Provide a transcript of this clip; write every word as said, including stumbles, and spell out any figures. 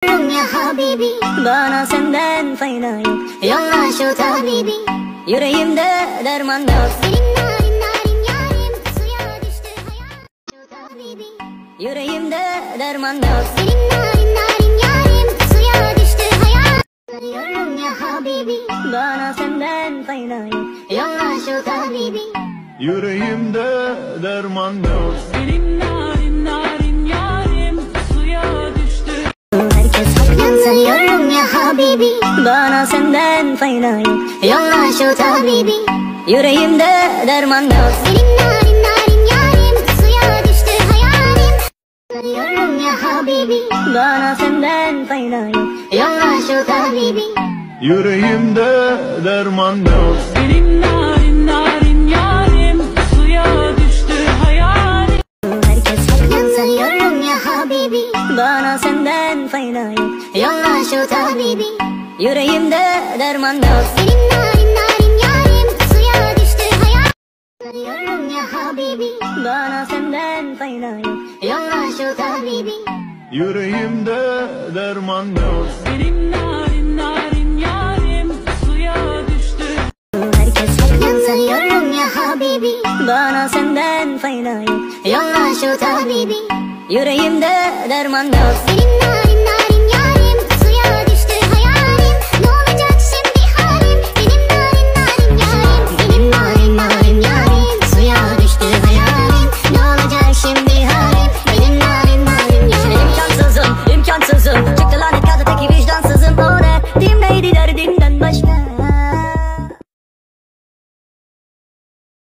seviyorum ya habibi. Bana senden fayda yok, yolla şu tabibi. Yüreğimde derman yok, senin narin narin yarim. Suya düştü hayat şu tabibi. Yüreğimde derman yok, senin narin narin yarim. Suya düştü hayat. Seviyorum ya habibi. Bana senden fayda yok, yolla şu tabibi. Yüreğimde derman yok. Benim narin narin yarim suya düştü. Herkes haklı. Seviyorum ya habibi. Bana senden fayda yok, yolla şu tabibi. Yüreğimde derman yok, senin narin narin yarim. Suya düştü hayalim. Seviyorum ya habibi. Bana senden fayda yok, yolla şu tabibi. Yüreğimde derman yok. Benim narin narin yarim suya düştü hayalim. Herkes haklı. Seviyorum ya habibi. Bana senden fayda yok, yolla şu tabibi. Yüreğimde derman yok, senin narin narin yarim. Suya düştü hayat. Seviyorum ya habibi. Bana senden fayda yok, yolla şu tabibi. Yüreğimde derman yok. Benim narin narin yarim suya düştü. Herkes haklı. Seviyorum ya habibi. Bana senden fayda yok, yolla şu tabibi. Yüreğimde derman yok, senin narin